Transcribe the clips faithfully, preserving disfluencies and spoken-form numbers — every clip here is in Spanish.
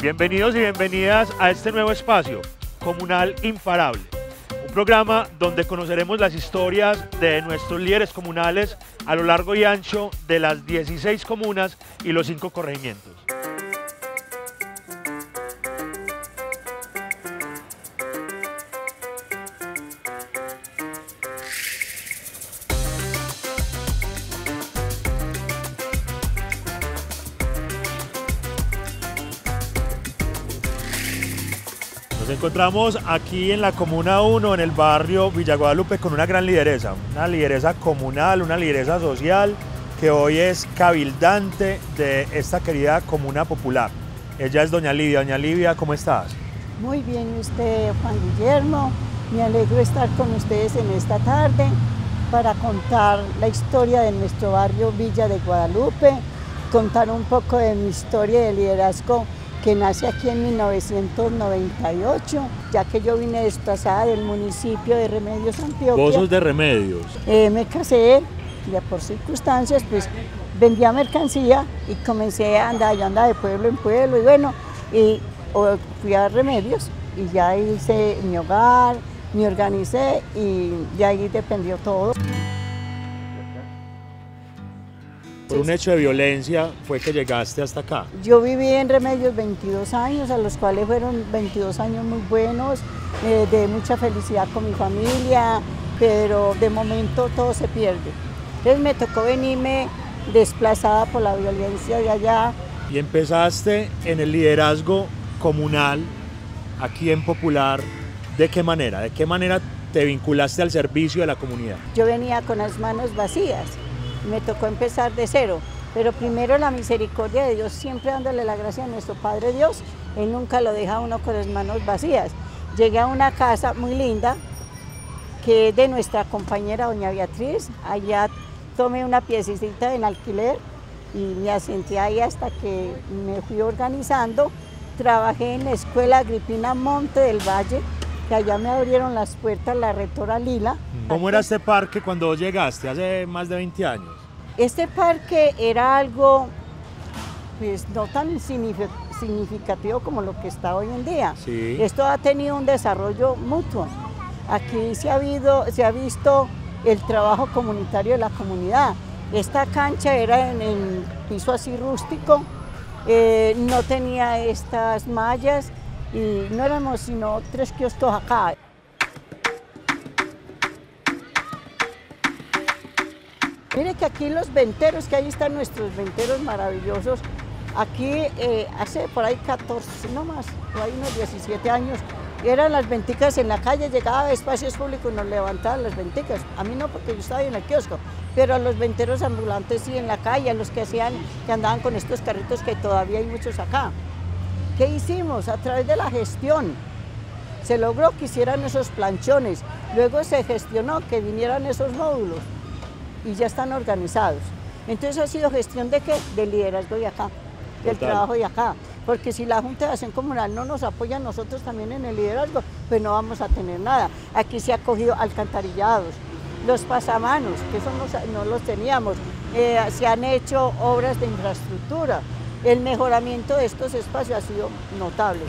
Bienvenidos y bienvenidas a este nuevo espacio, Comunal Imparable, un programa donde conoceremos las historias de nuestros líderes comunales a lo largo y ancho de las dieciséis comunas y los cinco corregimientos. Nos encontramos aquí en la Comuna uno, en el barrio Villa Guadalupe, con una gran lideresa, una lideresa comunal, una lideresa social, que hoy es cabildante de esta querida comuna popular. Ella es doña Livia. Doña Livia, ¿cómo estás? Muy bien, usted, Juan Guillermo. Me alegro estar con ustedes en esta tarde para contar la historia de nuestro barrio Villa de Guadalupe, contar un poco de mi historia de liderazgo que nace aquí en mil novecientos noventa y ocho, ya que yo vine desplazada del municipio de Remedios, Antioquia. ¿Vos sos de Remedios? Eh, me casé, ya por circunstancias, pues vendía mercancía y comencé a andar, yo andaba de pueblo en pueblo y bueno, y o, fui a Remedios y ya hice mi hogar, me organicé y de ahí dependió todo. Por un hecho de violencia fue que llegaste hasta acá. Yo viví en Remedios veintidós años, a los cuales fueron veintidós años muy buenos, eh, de mucha felicidad con mi familia, pero de momento todo se pierde. Entonces me tocó venirme desplazada por la violencia de allá. Y empezaste en el liderazgo comunal, aquí en Popular. ¿De qué manera? ¿De qué manera te vinculaste al servicio de la comunidad? Yo venía con las manos vacías. Me tocó empezar de cero, pero primero la misericordia de Dios, siempre dándole la gracia a nuestro Padre Dios. Él nunca lo deja a uno con las manos vacías. Llegué a una casa muy linda, que es de nuestra compañera doña Beatriz. Allá tomé una piececita en alquiler y me asenté ahí hasta que me fui organizando. Trabajé en la Escuela Agripina Monte del Valle, que allá me abrieron las puertas la rectora Lila. ¿Cómo era este parque cuando llegaste hace más de veinte años? Este parque era algo pues, no tan significativo como lo que está hoy en día. Sí. Esto ha tenido un desarrollo mutuo. Aquí se ha, habido, se ha visto el trabajo comunitario de la comunidad. Esta cancha era en el piso así rústico, eh, no tenía estas mallas y no éramos sino tres kioscos acá. Mire que aquí los venteros, que ahí están nuestros venteros maravillosos, aquí eh, hace por ahí catorce, no más, por ahí unos diecisiete años, eran las venticas en la calle, llegaba a espacios públicos y nos levantaban las venticas. A mí no, porque yo estaba ahí en el kiosco, pero a los venteros ambulantes sí en la calle, a los que hacían, que andaban con estos carritos que todavía hay muchos acá. ¿Qué hicimos? A través de la gestión se logró que hicieran esos planchones, luego se gestionó que vinieran esos módulos y ya están organizados. Entonces ha sido gestión de qué? Del liderazgo de acá, del Total. trabajo de acá. Porque si la Junta de Acción Comunal no nos apoya a nosotros también en el liderazgo, pues no vamos a tener nada. Aquí se ha cogido alcantarillados, los pasamanos, que eso no, no los teníamos, eh, se han hecho obras de infraestructura. El mejoramiento de estos espacios ha sido notable.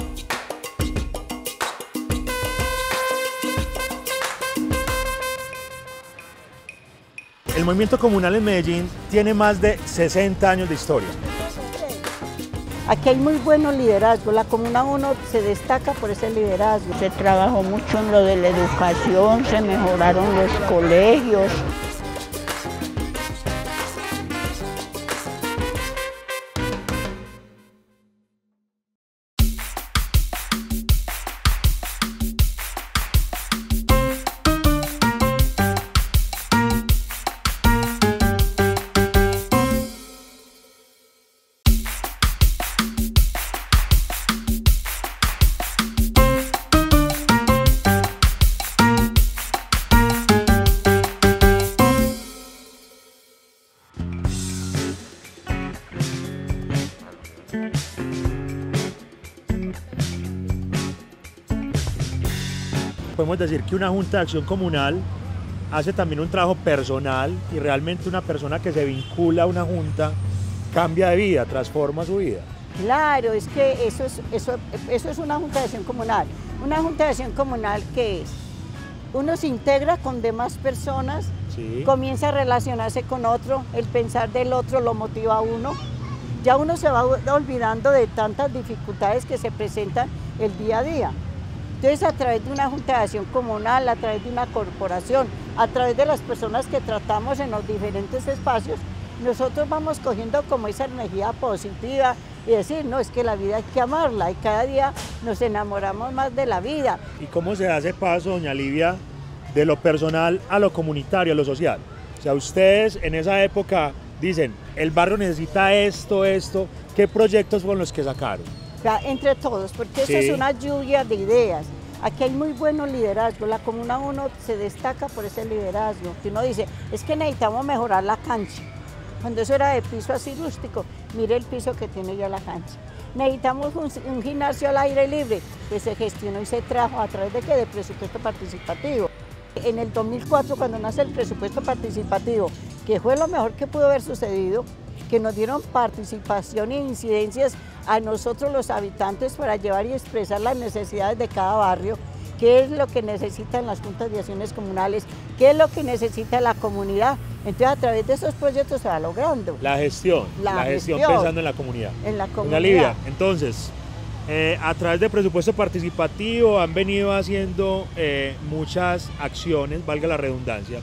El movimiento comunal en Medellín tiene más de sesenta años de historia. Aquí hay muy buenos liderazgos, la Comuna uno se destaca por ese liderazgo. Se trabajó mucho en lo de la educación, se mejoraron los colegios. Podemos decir que una Junta de Acción Comunal hace también un trabajo personal y realmente una persona que se vincula a una junta cambia de vida, transforma su vida. Claro, es que eso es, eso, eso es una junta de acción comunal. Una junta de acción comunal que es, uno se integra con demás personas, sí. Comienza a relacionarse con otro, el pensar del otro lo motiva a uno. Ya uno se va olvidando de tantas dificultades que se presentan el día a día. Entonces, a través de una junta de acción comunal, a través de una corporación, a través de las personas que tratamos en los diferentes espacios, nosotros vamos cogiendo como esa energía positiva y decir, no, es que la vida hay que amarla y cada día nos enamoramos más de la vida. ¿Y cómo se hace paso, doña Livia, de lo personal a lo comunitario, a lo social? O sea, ustedes en esa época dicen, el barrio necesita esto, esto, ¿qué proyectos fueron los que sacaron? O sea, entre todos, porque sí. Eso es una lluvia de ideas. Aquí hay muy buenos liderazgos, la Comuna uno se destaca por ese liderazgo, que uno dice, es que necesitamos mejorar la cancha. Cuando eso era de piso así rústico, mire el piso que tiene ya la cancha. Necesitamos un, un gimnasio al aire libre, que se gestionó y se trajo a través de qué, de presupuesto participativo. En el dos mil cuatro, cuando nace el presupuesto participativo, que fue lo mejor que pudo haber sucedido, que nos dieron participación e incidencias a nosotros los habitantes para llevar y expresar las necesidades de cada barrio, qué es lo que necesitan las juntas de acciones comunales, qué es lo que necesita la comunidad. Entonces, a través de esos proyectos se va logrando. La gestión, la, la gestión, gestión pensando en la comunidad. En la comunidad. Doña Livia, entonces, eh, a través del presupuesto participativo han venido haciendo eh, muchas acciones, valga la redundancia,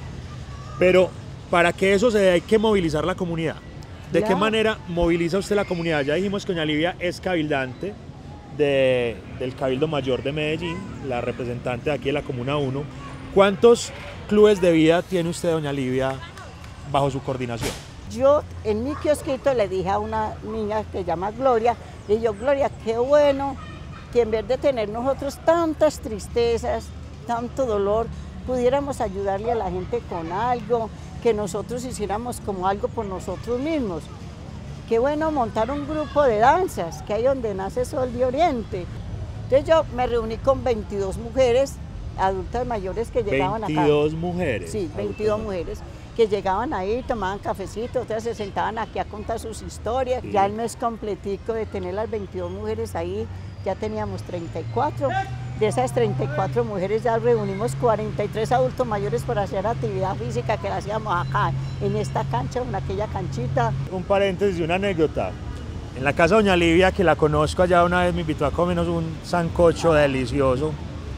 pero para que eso se dé hay que movilizar la comunidad. ¿De claro. qué manera moviliza usted la comunidad? Ya dijimos que doña Livia es cabildante de, del Cabildo Mayor de Medellín, la representante de aquí de la Comuna uno. ¿Cuántos clubes de vida tiene usted, doña Livia, bajo su coordinación? Yo en mi kiosquito le dije a una niña que se llama Gloria, y yo, Gloria, qué bueno que en vez de tener nosotros tantas tristezas, tanto dolor, pudiéramos ayudarle a la gente con algo, que nosotros hiciéramos como algo por nosotros mismos. Qué bueno montar un grupo de danzas, que ahí donde nace Sol de Oriente. Entonces yo me reuní con veintidós mujeres, adultas mayores que llegaban acá. ¿veintidós mujeres? Sí, veintidós mujeres que llegaban ahí, tomaban cafecito, otras se sentaban aquí a contar sus historias. Sí. Ya el mes completico de tener las veintidós mujeres ahí, ya teníamos treinta y cuatro. De esas treinta y cuatro mujeres ya reunimos cuarenta y tres adultos mayores para hacer actividad física que la hacíamos acá, en esta cancha o en aquella canchita. Un paréntesis y una anécdota. En la casa de doña Livia, que la conozco allá, una vez me invitó a comernos un sancocho delicioso.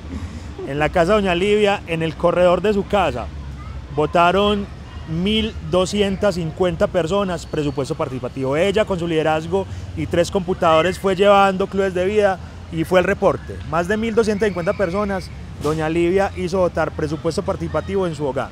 En la casa de doña Livia, en el corredor de su casa, votaron mil doscientas cincuenta personas, presupuesto participativo. Ella con su liderazgo y tres computadores fue llevando clubes de vida y fue el reporte. Más de mil doscientas cincuenta personas, doña Livia hizo votar presupuesto participativo en su hogar.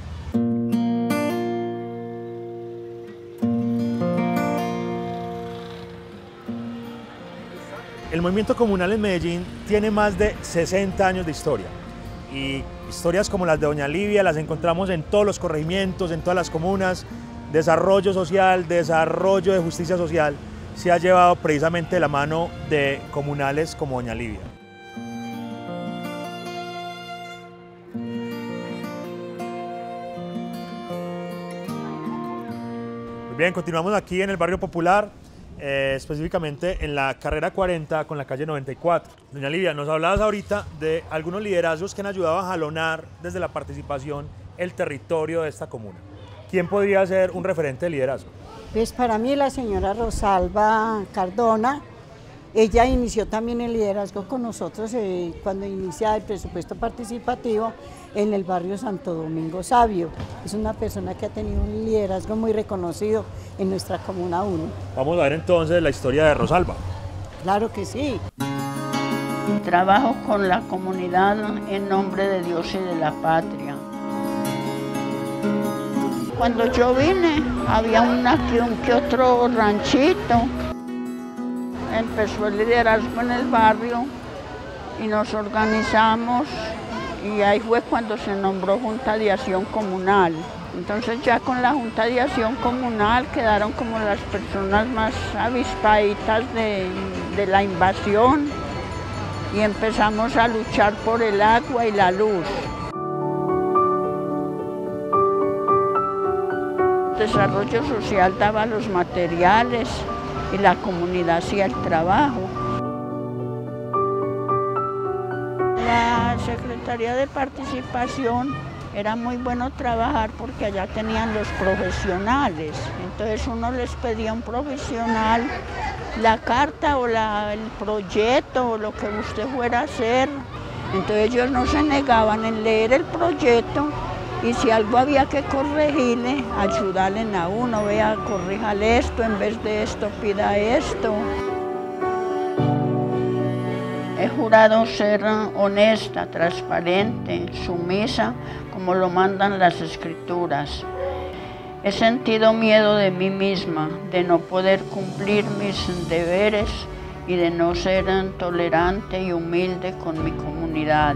El movimiento comunal en Medellín tiene más de sesenta años de historia. Y historias como las de doña Livia las encontramos en todos los corregimientos, en todas las comunas. Desarrollo social, desarrollo de justicia social se ha llevado precisamente de la mano de comunales como doña Livia. Muy bien, continuamos aquí en el barrio popular, eh, específicamente en la carrera cuarenta con la calle noventa y cuatro. Doña Livia, nos hablabas ahorita de algunos liderazgos que han ayudado a jalonar desde la participación el territorio de esta comuna. ¿Quién podría ser un referente de liderazgo? Pues para mí la señora Rosalba Cardona, ella inició también el liderazgo con nosotros eh, cuando inicia el presupuesto participativo en el barrio Santo Domingo Sabio. Es una persona que ha tenido un liderazgo muy reconocido en nuestra Comuna uno. Vamos a ver entonces la historia de Rosalba. Claro que sí. Trabajo con la comunidad en nombre de Dios y de la patria. Cuando yo vine, había una, un que otro ranchito. Empezó el liderazgo en el barrio y nos organizamos y ahí fue cuando se nombró Junta de Acción Comunal. Entonces ya con la Junta de Acción Comunal quedaron como las personas más avispaditas de, de la invasión y empezamos a luchar por el agua y la luz. Desarrollo social daba los materiales y la comunidad hacía el trabajo. La Secretaría de Participación era muy bueno trabajar porque allá tenían los profesionales, entonces uno les pedía un profesional la carta o la, el proyecto o lo que usted fuera a hacer, entonces ellos no se negaban en leer el proyecto y si algo había que corregirle, ayudarle a uno, vea, corríjale esto, en vez de esto pida esto. He jurado ser honesta, transparente, sumisa, como lo mandan las escrituras. He sentido miedo de mí misma, de no poder cumplir mis deberes y de no ser tolerante y humilde con mi comunidad.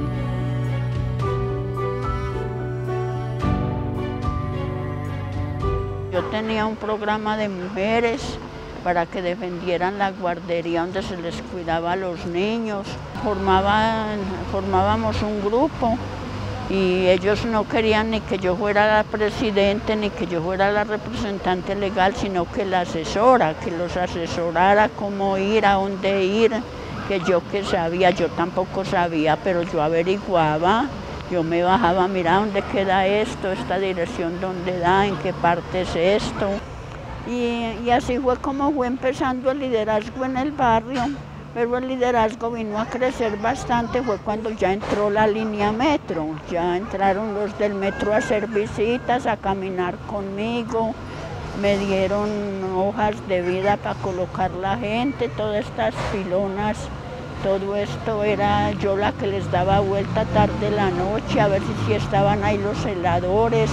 Yo tenía un programa de mujeres para que defendieran la guardería donde se les cuidaba a los niños. Formaban, formábamos un grupo y ellos no querían ni que yo fuera la presidente ni que yo fuera la representante legal, sino que la asesora, que los asesorara cómo ir, a dónde ir, que yo que sabía, yo tampoco sabía, pero yo averiguaba, yo me bajaba, mira dónde queda esto, esta dirección dónde da, en qué parte es esto. Y, y así fue como fue empezando el liderazgo en el barrio, pero el liderazgo vino a crecer bastante, fue cuando ya entró la línea metro, ya entraron los del metro a hacer visitas, a caminar conmigo, me dieron hojas de vida para colocar la gente, todas estas pilonas, todo esto era yo la que les daba vuelta tarde la noche, a ver si, si estaban ahí los celadores.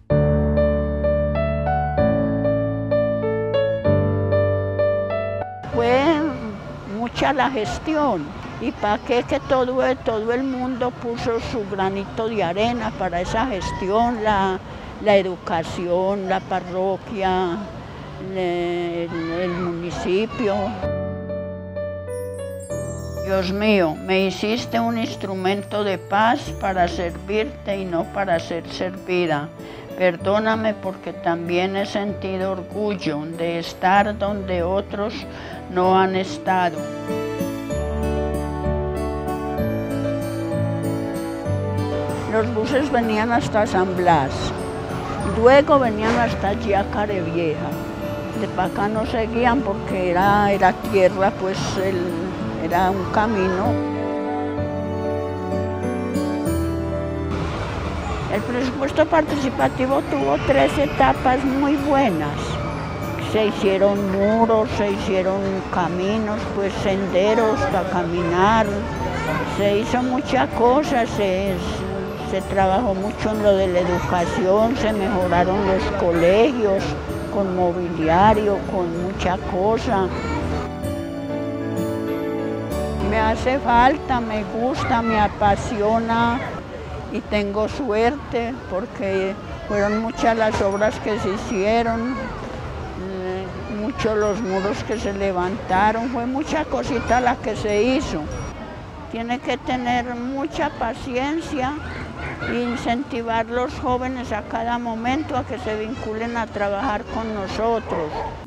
Fue mucha la gestión y para qué que todo, todo el mundo puso su granito de arena para esa gestión, la, la educación, la parroquia, el, el municipio. Dios mío, me hiciste un instrumento de paz para servirte y no para ser servida. Perdóname porque también he sentido orgullo de estar donde otros no han estado. Los buses venían hasta San Blas, luego venían hasta allí a Carevieja. De para acá no seguían porque era, era tierra, pues el, era un camino. El presupuesto participativo tuvo tres etapas muy buenas. Se hicieron muros, se hicieron caminos, pues senderos para caminar. Se hizo muchas cosas, se, se trabajó mucho en lo de la educación, se mejoraron los colegios con mobiliario, con mucha cosa. Me hace falta, me gusta, me apasiona. Y tengo suerte porque fueron muchas las obras que se hicieron, muchos los muros que se levantaron, fue mucha cosita la que se hizo. Tiene que tener mucha paciencia e incentivar a los jóvenes a cada momento a que se vinculen a trabajar con nosotros.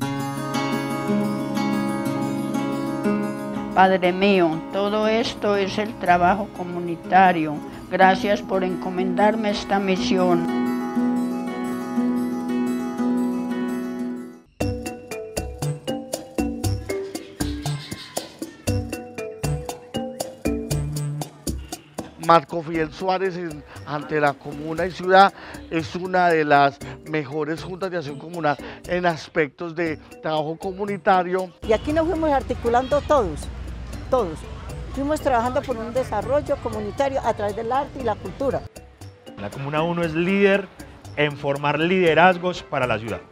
Padre mío, todo esto es el trabajo comunitario. Gracias por encomendarme esta misión. Marco Fidel Suárez en, ante la comuna y ciudad es una de las mejores juntas de acción comunal en aspectos de trabajo comunitario. Y aquí nos fuimos articulando todos, todos. Fuimos trabajando por un desarrollo comunitario a través del arte y la cultura. La Comuna uno es líder en formar liderazgos para la ciudad.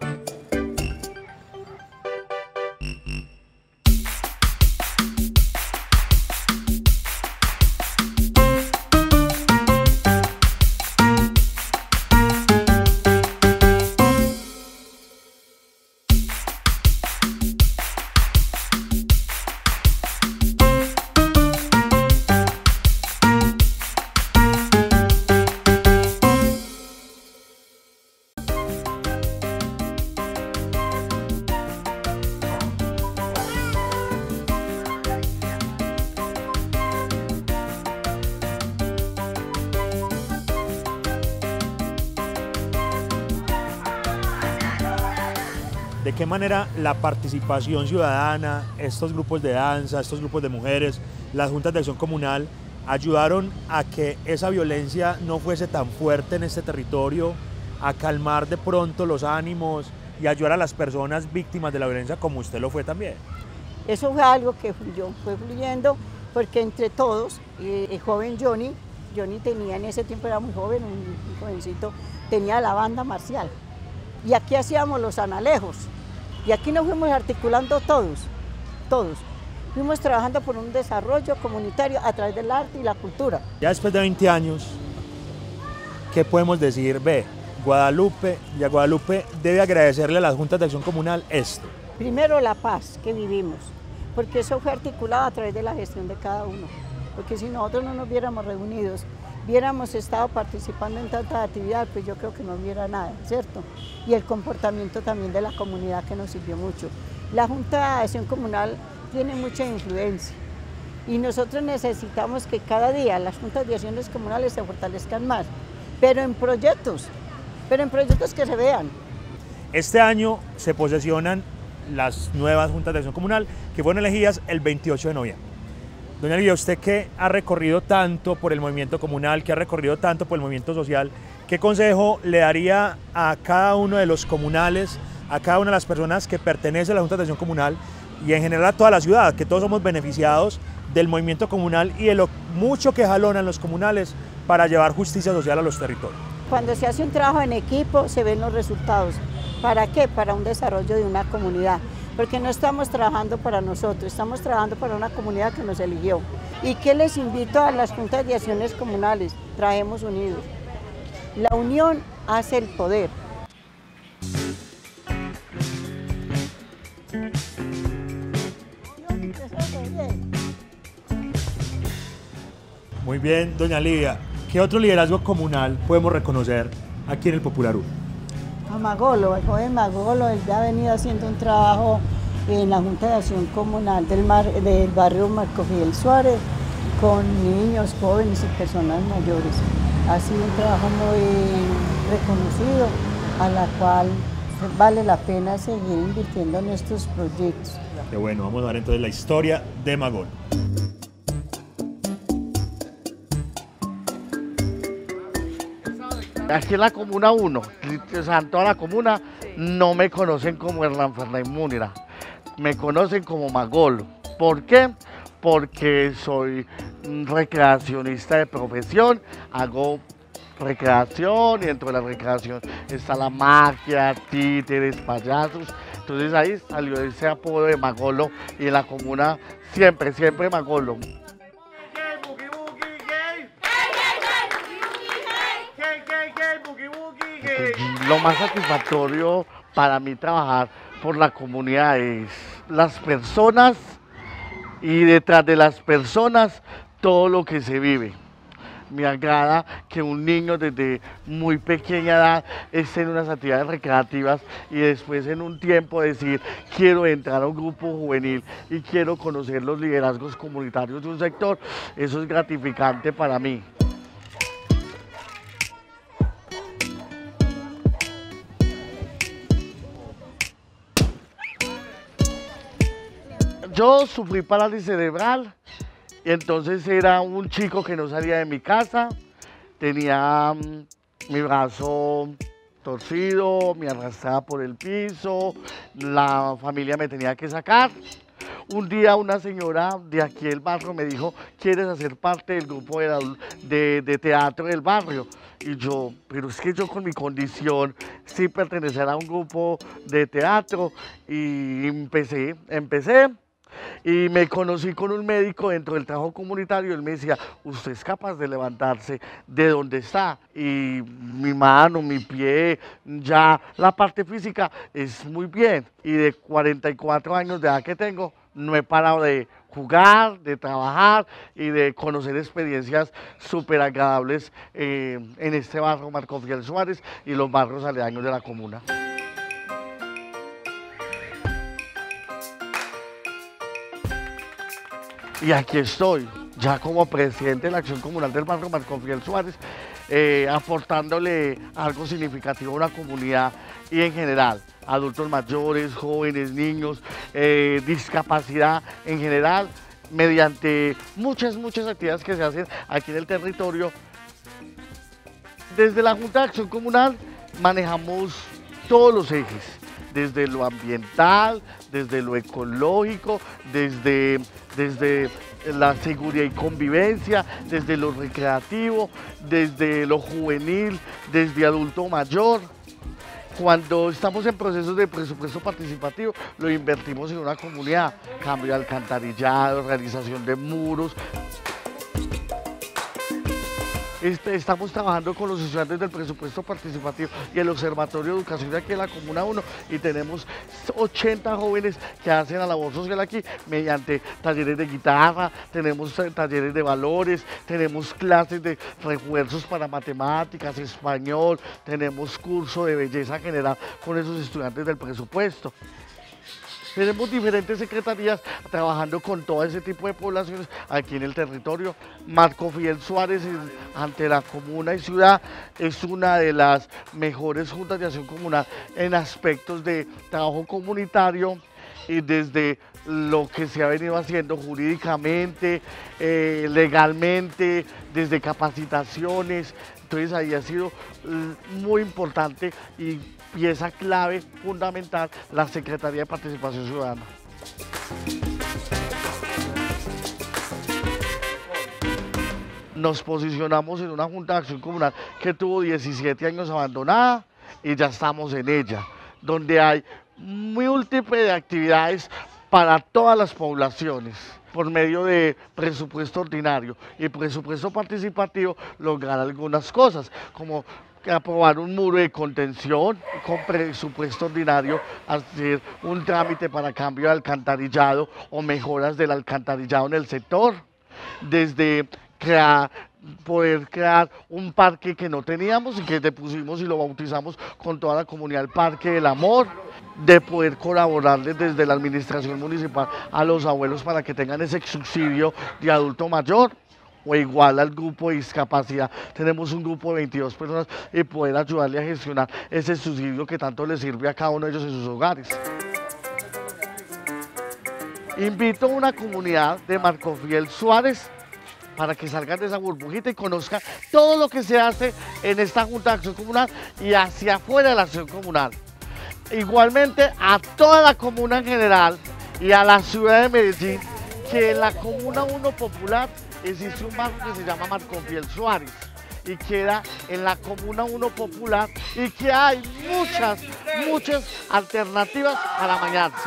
de qué manera la participación ciudadana, estos grupos de danza, estos grupos de mujeres, las juntas de acción comunal, ayudaron a que esa violencia no fuese tan fuerte en este territorio, a calmar de pronto los ánimos y ayudar a las personas víctimas de la violencia como usted lo fue también. Eso fue algo que fluyó, fue fluyendo porque entre todos, eh, el joven Johnny, Johnny tenía en ese tiempo, era muy joven, un, un jovencito, tenía la banda marcial. Y aquí hacíamos los analejos. Y aquí nos fuimos articulando todos, todos. Fuimos trabajando por un desarrollo comunitario a través del arte y la cultura. Ya después de veinte años, ¿qué podemos decir? Ve, Guadalupe, y a Guadalupe debe agradecerle a las juntas de acción comunal esto. Primero la paz que vivimos, porque eso fue articulado a través de la gestión de cada uno. Porque si nosotros no nos hubiéramos reunidos, hubiéramos estado participando en tantas actividades, pues yo creo que no hubiera nada, ¿cierto? Y el comportamiento también de la comunidad que nos sirvió mucho. La Junta de Acción Comunal tiene mucha influencia y nosotros necesitamos que cada día las juntas de acciones comunales se fortalezcan más, pero en proyectos, pero en proyectos que se vean. Este año se posesionan las nuevas juntas de acción comunal que fueron elegidas el veintiocho de noviembre. Doña Lidia, usted que ha recorrido tanto por el movimiento comunal, que ha recorrido tanto por el movimiento social, ¿qué consejo le daría a cada uno de los comunales, a cada una de las personas que pertenecen a la Junta de Acción Comunal y en general a toda la ciudad, que todos somos beneficiados del movimiento comunal y de lo mucho que jalonan los comunales para llevar justicia social a los territorios? Cuando se hace un trabajo en equipo se ven los resultados. ¿Para qué? Para un desarrollo de una comunidad. Porque no estamos trabajando para nosotros, estamos trabajando para una comunidad que nos eligió. ¿Y qué les invito a las juntas de acciones comunales? Trabajemos unidos. La unión hace el poder. Muy bien, doña Lidia. ¿Qué otro liderazgo comunal podemos reconocer aquí en el Popular uno? A Magolo, el joven Magolo, él ya ha venido haciendo un trabajo en la Junta de Acción Comunal del, mar, del barrio Marco Fidel Suárez con niños, jóvenes y personas mayores. Ha sido un trabajo muy reconocido, a la cual vale la pena seguir invirtiendo en estos proyectos. Qué bueno, vamos a ver entonces la historia de Magolo. Aquí en la Comuna uno, o sea, en toda la comuna, no me conocen como Hernán Fernández Múnera, me conocen como Magolo. ¿Por qué? Porque soy recreacionista de profesión, hago recreación y dentro de la recreación está la magia, títeres, payasos. Entonces ahí salió ese apodo de Magolo y en la comuna siempre, siempre Magolo. Lo más satisfactorio para mí trabajar por la comunidad es las personas y detrás de las personas todo lo que se vive. Me agrada que un niño desde muy pequeña edad esté en unas actividades recreativas y después en un tiempo decir quiero entrar a un grupo juvenil y quiero conocer los liderazgos comunitarios de un sector. Eso es gratificante para mí. Yo sufrí parálisis cerebral y entonces era un chico que no salía de mi casa, tenía um, mi brazo torcido, me arrastraba por el piso, la familia me tenía que sacar. Un día una señora de aquí del barrio me dijo, ¿quieres hacer parte del grupo de, de, de teatro del barrio? Y yo, pero es que yo con mi condición sí pertenecer a un grupo de teatro y empecé, empecé. Y me conocí con un médico dentro del trabajo comunitario. Él me decía, usted es capaz de levantarse de donde está. Y mi mano, mi pie, ya la parte física es muy bien. Y de cuarenta y cuatro años de edad que tengo, no he parado de jugar, de trabajar y de conocer experiencias súper agradables eh, en este barrio Marco Fidel Suárez y los barrios aledaños de la comuna. Y aquí estoy. ya como presidente de la Acción Comunal del Barrio Marconfiel Suárez, eh, aportándole algo significativo a una comunidad y en general, adultos mayores, jóvenes, niños, eh, discapacidad en general, mediante muchas, muchas actividades que se hacen aquí en el territorio. Desde la Junta de Acción Comunal manejamos todos los ejes, desde lo ambiental, desde lo ecológico, desde, desde la seguridad y convivencia, desde lo recreativo, desde lo juvenil, desde adulto mayor. Cuando estamos en procesos de presupuesto participativo, lo invertimos en una comunidad, cambio de alcantarillado, organización de muros. Estamos trabajando con los estudiantes del presupuesto participativo y el Observatorio de Educación de aquí en la Comuna uno y tenemos ochenta jóvenes que hacen la labor social aquí mediante talleres de guitarra, tenemos talleres de valores, tenemos clases de refuerzos para matemáticas, español, tenemos curso de belleza general con esos estudiantes del presupuesto. Tenemos diferentes secretarías trabajando con todo ese tipo de poblaciones aquí en el territorio. Marconfiel Suárez, ante la comuna y ciudad, es una de las mejores juntas de acción comunal en aspectos de trabajo comunitario y desde lo que se ha venido haciendo jurídicamente, eh, legalmente, desde capacitaciones. Entonces ahí ha sido muy importante y pieza clave, fundamental, la Secretaría de Participación Ciudadana. Nos posicionamos en una Junta de Acción Comunal que tuvo diecisiete años abandonada y ya estamos en ella, donde hay múltiples actividades para todas las poblaciones, por medio de presupuesto ordinario y presupuesto participativo, lograr algunas cosas, como aprobar un muro de contención con presupuesto ordinario, hacer un trámite para cambio de alcantarillado o mejoras del alcantarillado en el sector, desde crear, poder crear un parque que no teníamos y que le pusimos y lo bautizamos con toda la comunidad, el Parque del Amor, de poder colaborarles desde la administración municipal a los abuelos para que tengan ese subsidio de adulto mayor o igual al grupo de discapacidad. Tenemos un grupo de veintidós personas y poder ayudarle a gestionar ese subsidio que tanto les sirve a cada uno de ellos en sus hogares. Invito a una comunidad de Marconfiel Suárez para que salgan de esa burbujita y conozcan todo lo que se hace en esta Junta de Acción Comunal y hacia afuera de la acción comunal. Igualmente a toda la comuna en general y a la ciudad de Medellín, que en la Comuna uno Popular existe un barrio que se llama Marconfiel Suárez y queda en la Comuna uno Popular y que hay muchas, muchas alternativas para bañarse.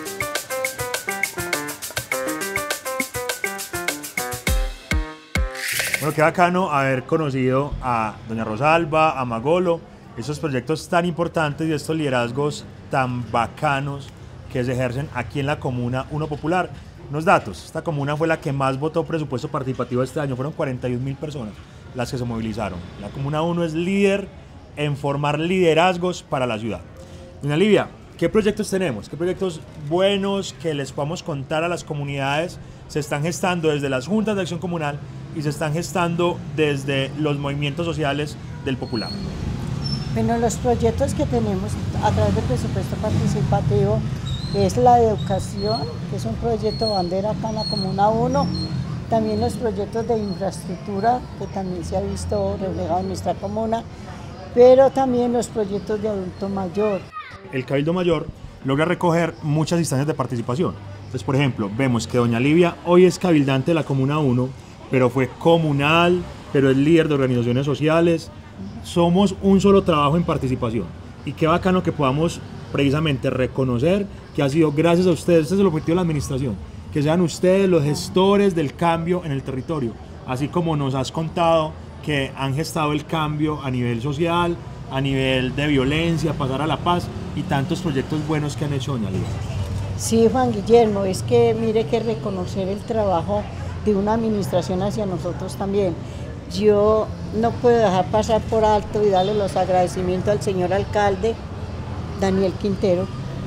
Bueno, qué bacano haber conocido a doña Rosalba, a Magolo, esos proyectos tan importantes y estos liderazgos tan bacanos que se ejercen aquí en la Comuna uno Popular. Unos datos, esta comuna fue la que más votó presupuesto participativo este año, fueron cuarenta y un mil personas las que se movilizaron. La Comuna uno es líder en formar liderazgos para la ciudad. Doña Livia, ¿qué proyectos tenemos? ¿Qué proyectos buenos que les podamos contar a las comunidades se están gestando desde las juntas de acción comunal y se están gestando desde los movimientos sociales del Popular? Bueno, los proyectos que tenemos a través del presupuesto participativo es la de educación, que es un proyecto bandera acá en la Comuna uno, también los proyectos de infraestructura, que también se ha visto reflejado en nuestra comuna, pero también los proyectos de adulto mayor. El Cabildo Mayor logra recoger muchas instancias de participación. Entonces, por ejemplo, vemos que doña Livia hoy es cabildante de la Comuna uno, pero fue comunal, pero es líder de organizaciones sociales. Somos un solo trabajo en participación. Y qué bacano que podamos precisamente reconocer que ha sido gracias a ustedes, este es el objetivo de la administración, que sean ustedes los gestores del cambio en el territorio, así como nos has contado que han gestado el cambio a nivel social, a nivel de violencia, pasar a la paz y tantos proyectos buenos que han hecho doña Livia. Sí, Juan Guillermo, es que mire que reconocer el trabajo de una administración hacia nosotros también. Yo no puedo dejar pasar por alto y darle los agradecimientos al señor alcalde Daniel Quintero,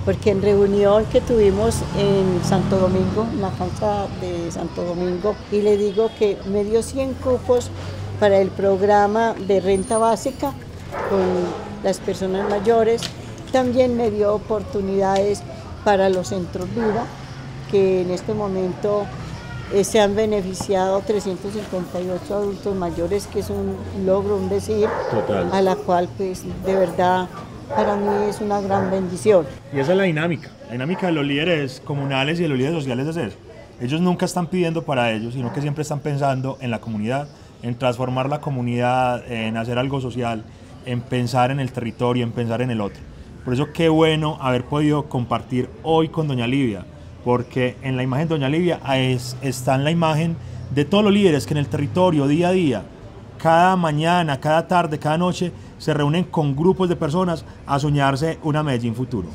porque en reunión que tuvimos en Santo Domingo, en la cancha de Santo Domingo, y le digo que me dio cien cupos para el programa de renta básica con las personas mayores, también me dio oportunidades para los centros vida, que en este momento eh, se han beneficiado trescientos cincuenta y ocho adultos mayores, que es un logro, un decir, Total. A la cual pues de verdad para mí es una gran bendición. Y esa es la dinámica, la dinámica de los líderes comunales y de los líderes sociales es eso. Ellos nunca están pidiendo para ellos, sino que siempre están pensando en la comunidad, en transformar la comunidad, en hacer algo social, en pensar en el territorio, en pensar en el otro. Por eso qué bueno haber podido compartir hoy con doña Livia, porque en la imagen de doña Livia es, está en la imagen de todos los líderes que en el territorio, día a día, cada mañana, cada tarde, cada noche, se reúnen con grupos de personas a soñarse una Medellín futuro.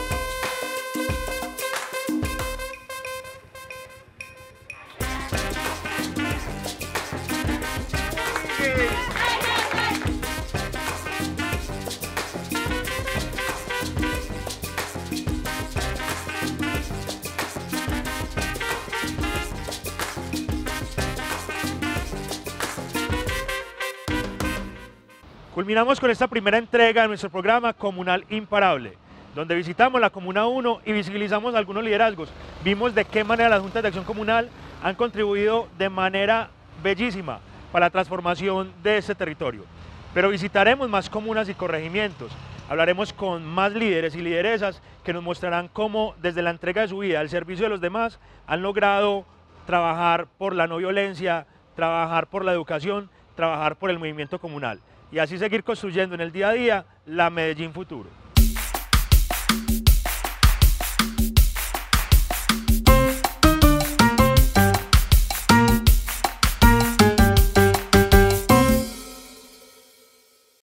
Culminamos con esta primera entrega de nuestro programa Comunal Imparable, donde visitamos la Comuna uno y visibilizamos algunos liderazgos. Vimos de qué manera las juntas de acción comunal han contribuido de manera bellísima para la transformación de este territorio. Pero visitaremos más comunas y corregimientos. Hablaremos con más líderes y lideresas que nos mostrarán cómo desde la entrega de su vida al servicio de los demás han logrado trabajar por la no violencia, trabajar por la educación, trabajar por el movimiento comunal y así seguir construyendo en el día a día la Medellín futuro.